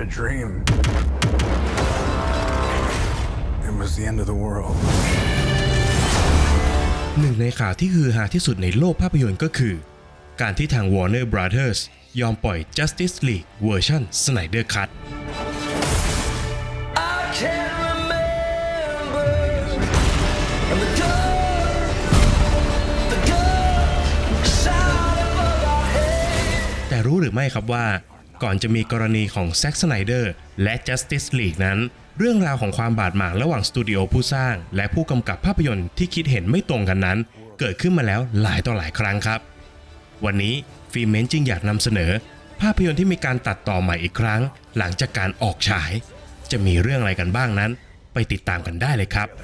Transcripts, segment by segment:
a dream. It was the end of the world. หนึ่งในข่าวที่ฮือฮาที่สุดในโลกภาพยนตร์ก็คือการที่ทาง Warner Brothers ยอมปล่อย Justice League เวอร์ชัน Snyder Cut แต่รู้หรือไม่ครับว่าก่อนจะมีกรณีของแซ็ก สไนเดอร์และ Justice League นั้นเรื่องราวของความบาดหมางระหว่างสตูดิโอผู้สร้างและผู้กำกับภาพยนตร์ที่คิดเห็นไม่ตรงกันนั้นเกิดขึ้นมาแล้วหลายต่อหลายครั้งครับวันนี้ฟิล์มเมนต์จึงอยากนำเสนอภาพยนตร์ที่มีการตัดต่อใหม่อีกครั้งหลังจากการออกฉายจะมีเรื่องอะไรกันบ้างนั้นไปติดตามกันได้เลยครับ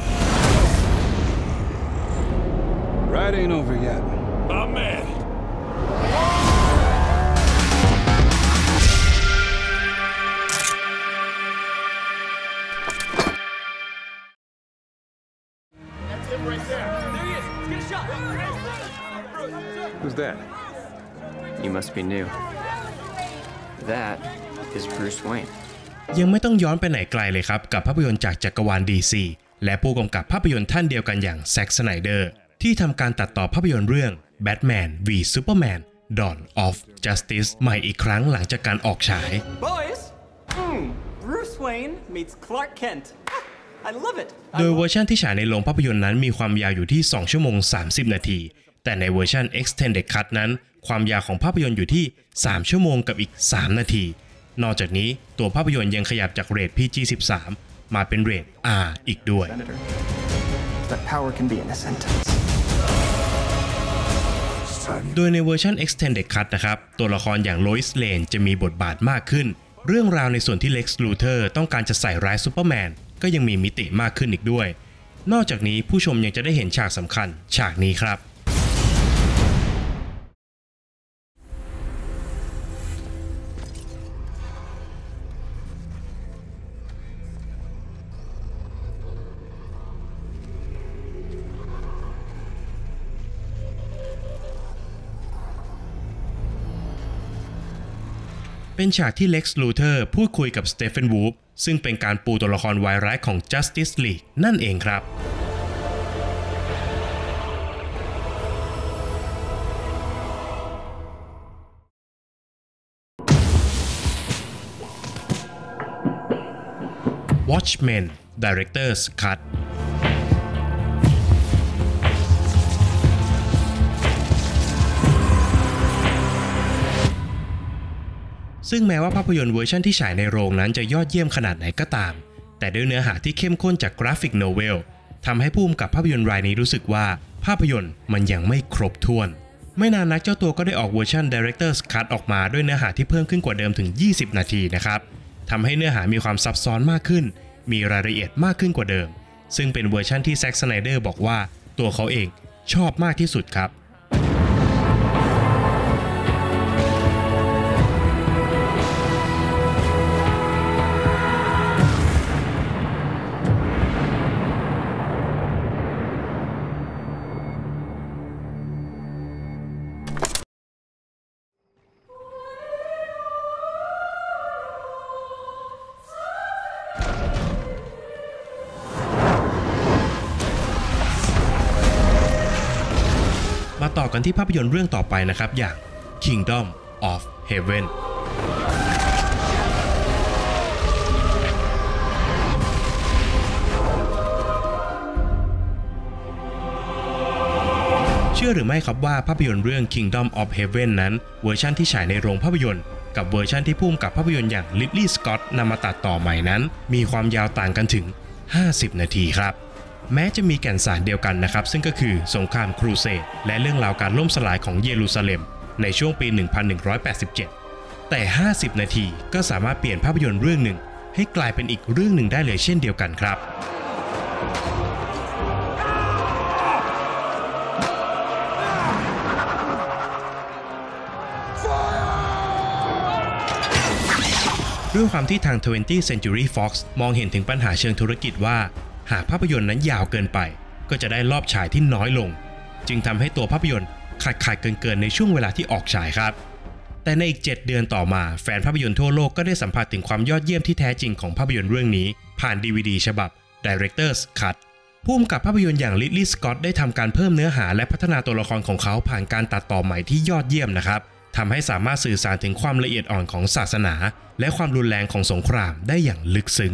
Ride ain't over yet. My man. Who's that? You must be new. That is Bruce Wayne. ยังไม่ต้องย้อนไปไหนไกลเลยครับกับภาพยนตร์จากจักรวาล DC และผู้กำกับภาพยนตร์ท่านเดียวกันอย่างแซ็ก สไนเดอร์ที่ทำการตัดต่อภาพยนตร์เรื่อง Batman v Superman Dawn of Justice ใหม่อีกครั้งหลังจากการออกฉาย Boys, Bruce Wayne meets Clark Kent. I love it. โดยเวอร์ชันที่ฉายในโรงภาพยนตร์นั้นมีความยาวอยู่ที่2 ชั่วโมง 30 นาทีแต่ในเวอร์ชัน Extended Cut นั้นความยาวของภาพยนตร์อยู่ที่3 ชั่วโมงกับอีก3 นาทีนอกจากนี้ตัวภาพยนตร์ยังขยับจากเรท PG-13 มาเป็นเรท R อีกด้วย That power can be in a sentence. โดยในเวอร์ชัน Extended Cut นะครับตัวละครอย่าง Lois Lane จะมีบทบาทมากขึ้นเรื่องราวในส่วนที่ Lex Luthor ต้องการจะใส่ร้ายซูเปอร์แมนก็ยังมีมิติมากขึ้นอีกด้วยนอกจากนี้ผู้ชมยังจะได้เห็นฉากสำคัญฉากนี้ครับเป็นฉากที่ Lex Luthor พูดคุยกับ Stephen Wolf ซึ่งเป็นการปูตัวละครวายร้ายของ Justice League นั่นเองครับ Watchmen Director's Cutซึ่งแม้ว่าภาพยนตร์เวอร์ชันที่ฉายในโรงนั้นจะยอดเยี่ยมขนาดไหนก็ตามแต่ด้วยเนื้อหาที่เข้มข้นจากกราฟิกโนเวลทำให้ผู้กำกับภาพยนตร์รายนี้รู้สึกว่าภาพยนตร์มันยังไม่ครบถ้วนไม่นานนักเจ้าตัวก็ได้ออกเวอร์ชัน Director's Cut ออกมาด้วยเนื้อหาที่เพิ่มขึ้นกว่าเดิมถึง20 นาทีนะครับทำให้เนื้อหามีความซับซ้อนมากขึ้นมีรายละเอียดมากขึ้นกว่าเดิมซึ่งเป็นเวอร์ชันที่แซ็ก สไนเดอร์บอกว่าตัวเขาเองชอบมากที่สุดครับมาต่อกันที่ภาพยนตร์เรื่องต่อไปนะครับอย่าง Kingdom of Heaven เชื่อหรือไม่ครับว่าภาพยนตร์เรื่อง Kingdom of Heaven นั้นเวอร์ชันที่ฉายในโรงภาพยนตร์กับเวอร์ชันที่พุ่มกับภาพยนตร์อย่าง Ridley Scott นำมาตัดต่อใหม่นั้นมีความยาวต่างกันถึง50 นาทีครับแม้จะมีแก่นสารเดียวกันนะครับซึ่งก็คือสงครามครูเสดและเรื่องราวการล่มสลายของเยรูซาเล็มในช่วงปี 1187 แต่ 50 นาทีก็สามารถเปลี่ยนภาพยนตร์เรื่องหนึ่งให้กลายเป็นอีกเรื่องหนึ่งได้เลยเช่นเดียวกันครับด้วยความที่ทาง 20th Century Fox มองเห็นถึงปัญหาเชิงธุรกิจว่าหากภาพยนตร์นั้นยาวเกินไปก็จะได้รอบฉายที่น้อยลงจึงทำให้ตัวภาพยนตร์ขาดเกินในช่วงเวลาที่ออกฉายครับแต่ในอีก7 เดือนต่อมาแฟนภาพยนตร์ทั่วโลกก็ได้สัมผัสถึงความยอดเยี่ยมที่แท้จริงของภาพยนตร์เรื่องนี้ผ่าน DVD ฉบับ Director's Cut ผู้กำกับภาพยนตร์อย่างลิดลีย์ สก็อตได้ทำการเพิ่มเนื้อหาและพัฒนาตัวละครของเขาผ่านการตัดต่อใหม่ที่ยอดเยี่ยมนะครับทำให้สามารถสื่อสารถึงความละเอียดอ่อนของศาสนาและความรุนแรงของสงครามได้อย่างลึกซึ้ง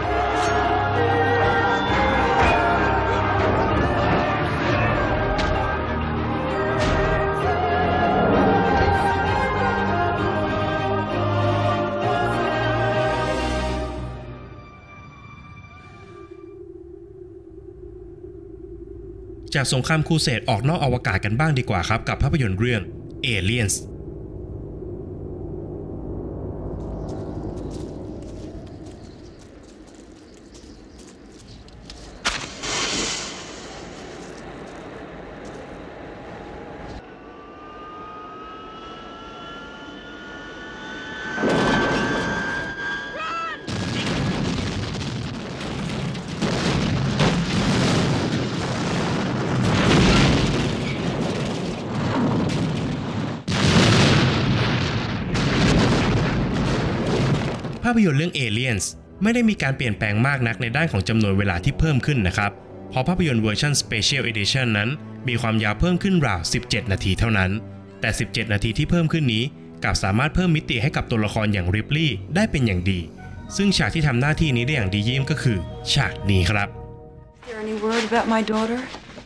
จากสงครามครูเสดออกนอกอวกาศกันบ้างดีกว่าครับกับภาพยนตร์เรื่อง Aliens ภาพยนตร์เรื่อง Aliens ไม่ได้มีการเปลี่ยนแปลงมากนักในด้านของจำนวนเวลาที่เพิ่มขึ้นนะครับเพราะภาพยนตร์เวอร์ชัน Special Edition นั้นมีความยาวเพิ่มขึ้นราว17 นาทีเท่านั้นแต่17 นาทีที่เพิ่มขึ้นนี้กลับสามารถเพิ่มมิติให้กับตัวละครอย่างริปลีย์ได้เป็นอย่างดีซึ่งฉากที่ทำหน้าที่นี้ได้อย่างดีเยี่ยมก็คือฉากนี้ครับ Is there any word about my daughter?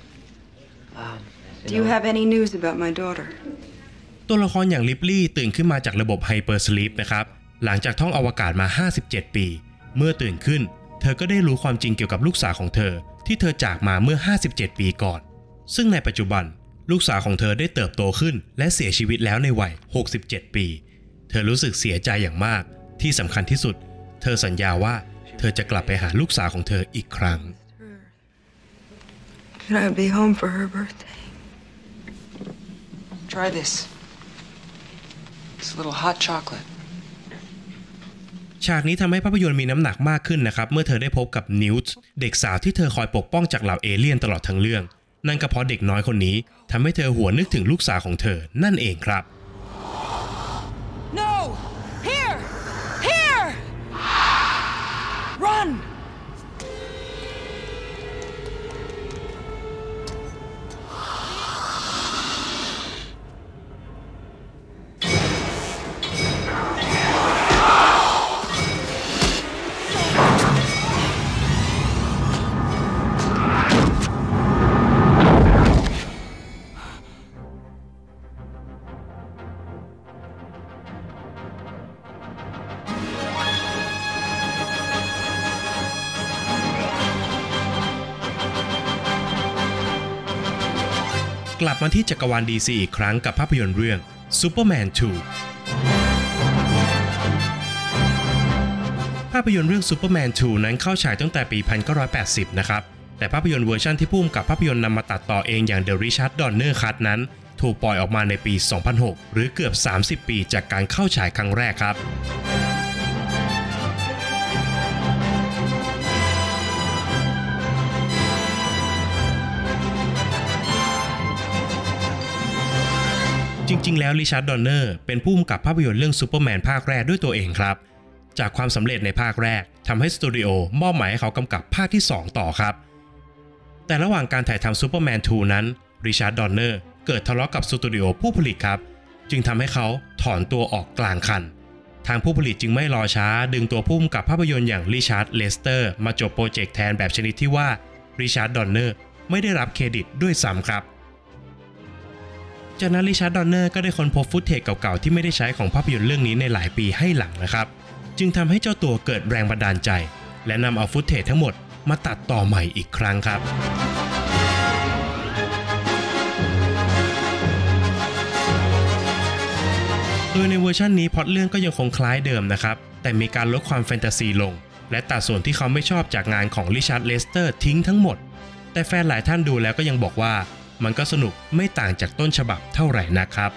Do you have any news about my daughter? ตัวละครอย่างริปลีย์ตื่นขึ้นมาจากระบบไฮเปอร์สลีปนะครับหลังจากท่องอวกาศมา57 ปีเมื่อตื่นขึ้นเธอก็ได้รู้ความจริงเกี่ยวกับลูกสาวของเธอที่เธอจากมาเมื่อ57 ปีก่อนซึ่งในปัจจุบันลูกสาวของเธอได้เติบโตขึ้นและเสียชีวิตแล้วในวัย67 ปีเธอรู้สึกเสียใจอย่างมากที่สำคัญที่สุดเธอสัญญาว่าเธอจะกลับไปหาลูกสาวของเธออีกครั้ง Should I be home for her birthday? Try this. It's a little hot chocolate. ฉากนี้ทำให้ภาพยนตร์มีน้ำหนักมากขึ้นนะครับเมื่อเธอได้พบกับนิวต์เด็กสาวที่เธอคอยปกป้องจากเหล่าเอเลี่ยนตลอดทั้งเรื่องนั่นก็เพราะเด็กน้อยคนนี้ทำให้เธอหวนนึกถึงลูกสาวของเธอนั่นเองครับ No! Here! Here! Run! กลับมาที่จักรวาล DC อีกครั้งกับภาพยนตร์เรื่อง Superman 2 ภาพยนตร์เรื่อง Superman 2 นั้นเข้าฉายตั้งแต่ปี 1980 นะครับแต่ภาพยนตร์เวอร์ชันที่ผู้กำกับภาพยนตร์นำมาตัดต่อเองอย่าง The Richard Donner Cut นั้นถูกปล่อยออกมาในปี 2006 หรือเกือบ 30 ปีจากการเข้าฉายครั้งแรกครับจริงๆแล้วริชาร์ด ดอนเนอร์เป็นผู้กำกับภาพยนตร์เรื่องซูเปอร์แมนภาคแรกด้วยตัวเองครับจากความสำเร็จในภาคแรกทำให้สตูดิโอมอบหมายให้เขากำกับภาคที่ 2 ต่อครับแต่ระหว่างการถ่ายทำซูเปอร์แมน 2 นั้นริชาร์ด ดอนเนอร์เกิดทะเลาะกับสตูดิโอผู้ผลิตครับจึงทำให้เขาถอนตัวออกกลางคันทางผู้ผลิตจึงไม่รอช้าดึงตัวผู้กำกับภาพยนตร์อย่างริชาร์ด เลสเตอร์มาจบโปรเจกต์แทนแบบชนิดที่ว่าริชาร์ด ดอนเนอร์ไม่ได้รับเครดิตด้วยซ้ำครับจากนั้นริชาร์ด ดอนเนอร์ก็ได้ค้นพบฟุตเทจเก่าๆที่ไม่ได้ใช้ของภาพยนตร์เรื่องนี้ในหลายปีให้หลังนะครับจึงทำให้เจ้าตัวเกิดแรงบันดาลใจและนำเอาฟุตเทจทั้งหมดมาตัดต่อใหม่อีกครั้งครับโดยในเวอร์ชันนี้พล็อตเรื่องก็ยังคงคล้ายเดิมนะครับแต่มีการลดความแฟนตาซีลงและตัดส่วนที่เขาไม่ชอบจากงานของริชาร์ด เลสเตอร์ทิ้งทั้งหมดแต่แฟนหลายท่านดูแล้วก็ยังบอกว่ามันก็สนุกไม่ต่างจากต้นฉบับเท่าไหร่นะครับ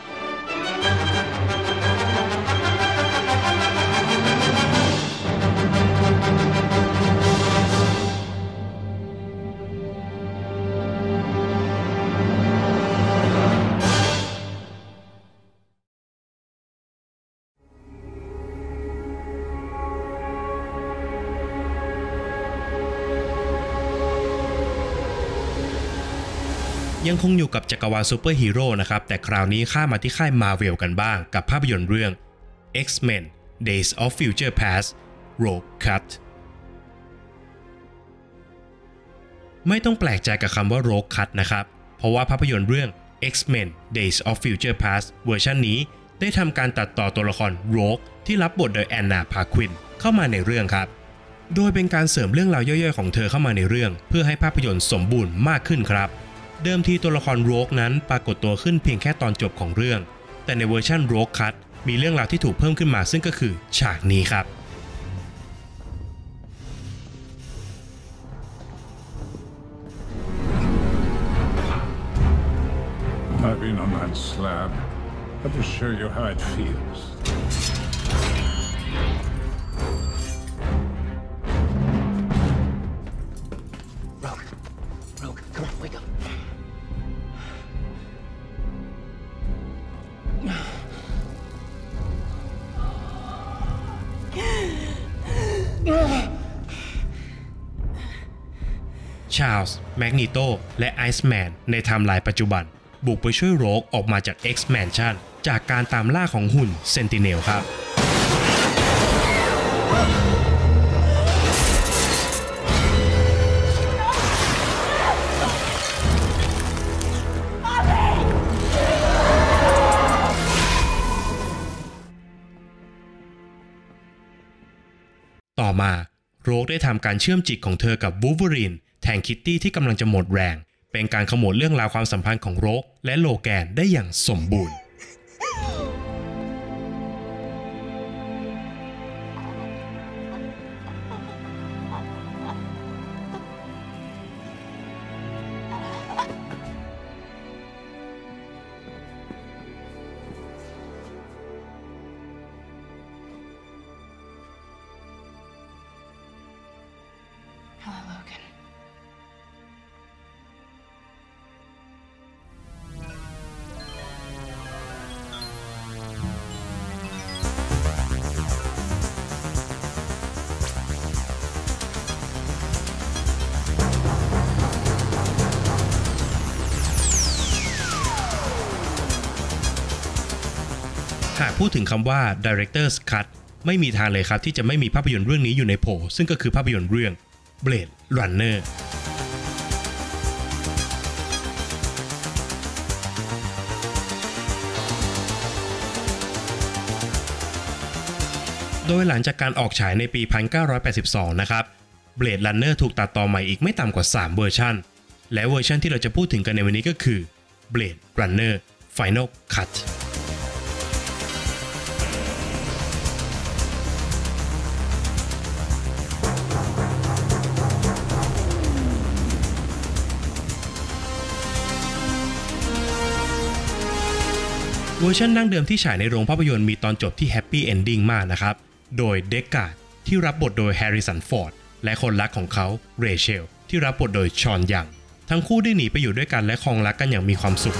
ยังคงอยู่กับจักรวาลซูเปอร์ฮีโร่นะครับแต่คราวนี้ข้ามมาที่ค่าย Marvel กันบ้างกับภาพยนตร์เรื่อง X-Men Days of Future Past Rogue Cut ไม่ต้องแปลกใจกับคำว่า Rogue Cut นะครับเพราะว่าภาพยนตร์เรื่อง X-Men Days of Future Past เวอร์ชันนี้ได้ทำการตัดต่อตัวละคร Rogue ที่รับบทโดยแอนนา พาควินเข้ามาในเรื่องครับโดยเป็นการเสริมเรื่องราวย่อยๆของเธอเข้ามาในเรื่องเพื่อให้ภาพยนตร์สมบูรณ์มากขึ้นครับเดิมทีตัวละคร Rogue นั้นปรากฏตัวขึ้นเพียงแค่ตอนจบของเรื่องแต่ในเวอร์ชัน Rogue Cut มีเรื่องราวที่ถูกเพิ่มขึ้นมาซึ่งก็คือฉากนี้ครับ I've been on that slab. I will show you how it feels. Rogue, come on, wake up. Charles, Magneto และ Iceman ในไทม์ไลน์ปัจจุบันบุกไปช่วยโรกออกมาจาก X-Mansion จากการตามล่าของหุ่น Sentinel ครับต่อมาโรกได้ทำการเชื่อมจิตของเธอกับวูล์ฟเวอรีนแทนคิตตี้ที่กำลังจะหมดแรงเป็นการขมวดเรื่องราวความสัมพันธ์ของโรกและโลแกนได้อย่างสมบูรณ์หากพูดถึงคำว่า Director's Cut ไม่มีทางเลยครับที่จะไม่มีภาพยนตร์เรื่องนี้อยู่ในโผซึ่งก็คือภาพยนตร์เรื่อง Blade Runner โดยหลังจากการออกฉายในปี 1982 นะครับ Blade Runner ถูกตัดต่อใหม่อีกไม่ต่ำกว่า 3 เวอร์ชันและเวอร์ชันที่เราจะพูดถึงกันในวันนี้ก็คือ Blade Runner Final Cutเวอร์ชันดั้งเดิมที่ฉายในโรงภาพยนตร์มีตอนจบที่แฮปปี้เอนดิ้งมากนะครับโดยเดกการ์ดที่รับบทโดยแฮร์ริสันฟอร์ดและคนรักของเขาเรเชลที่รับบทโดยชอนยังทั้งคู่ได้หนีไปอยู่ด้วยกันและครองรักกันอย่างมีความสุข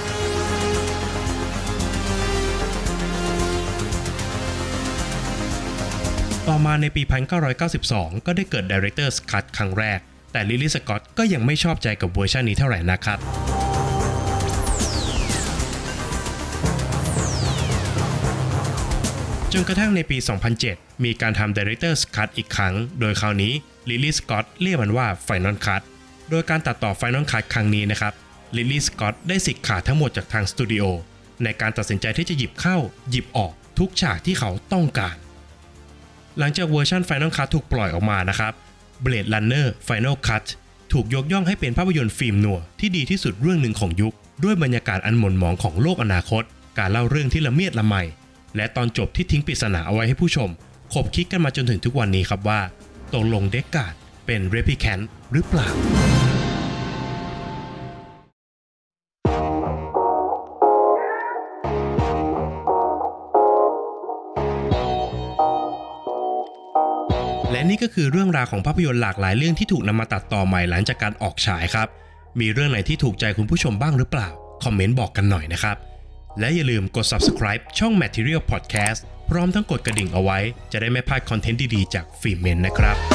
ต่อมาในปี 1992 ก็ได้เกิด Director's Cut ครั้งแรกแต่ลิลลี่ สก็อตก็ยังไม่ชอบใจกับเวอร์ชันนี้เท่าไหร่นะครับจนกระทั่งในปี 2007 มีการทำ Director's Cut อีกครั้งโดยคราวนี้ลิลลี่ สก็อตเรียกมันว่า Final Cut โดยการตัดต่อ Final Cut ครั้งนี้นะครับลิลลี่ สก็อตได้สิทธิ์ขาดทั้งหมดจากทางสตูดิโอในการตัดสินใจที่จะหยิบเข้าหยิบออกทุกฉากที่เขาต้องการหลังจากเวอร์ชัน Final Cut ถูกปล่อยออกมานะครับ Blade Runner Final Cut ถูกยกย่องให้เป็นภาพยนตร์ฟิล์มนัวที่ดีที่สุดเรื่องหนึ่งของยุคด้วยบรรยากาศอันหม่นหมองของโลกอนาคตการเล่าเรื่องที่ละเมียดละไมและตอนจบที่ทิ้งปริศนาเอาไว้ให้ผู้ชมขบคิดกันมาจนถึงทุกวันนี้ครับว่าตกลงเดกการ์ดเป็นเรปลิแคนต์หรือเปล่าและนี่ก็คือเรื่องราวของภาพยนตร์หลากหลายเรื่องที่ถูกนำมาตัดต่อใหม่หลังจากการออกฉายครับมีเรื่องไหนที่ถูกใจคุณผู้ชมบ้างหรือเปล่าคอมเมนต์บอกกันหน่อยนะครับและอย่าลืมกด Subscribe ช่อง Material Podcast พร้อมทั้งกดกระดิ่งเอาไว้จะได้ไม่พลาดคอนเทนต์ดีๆจากฟิล์มเมนนะครับ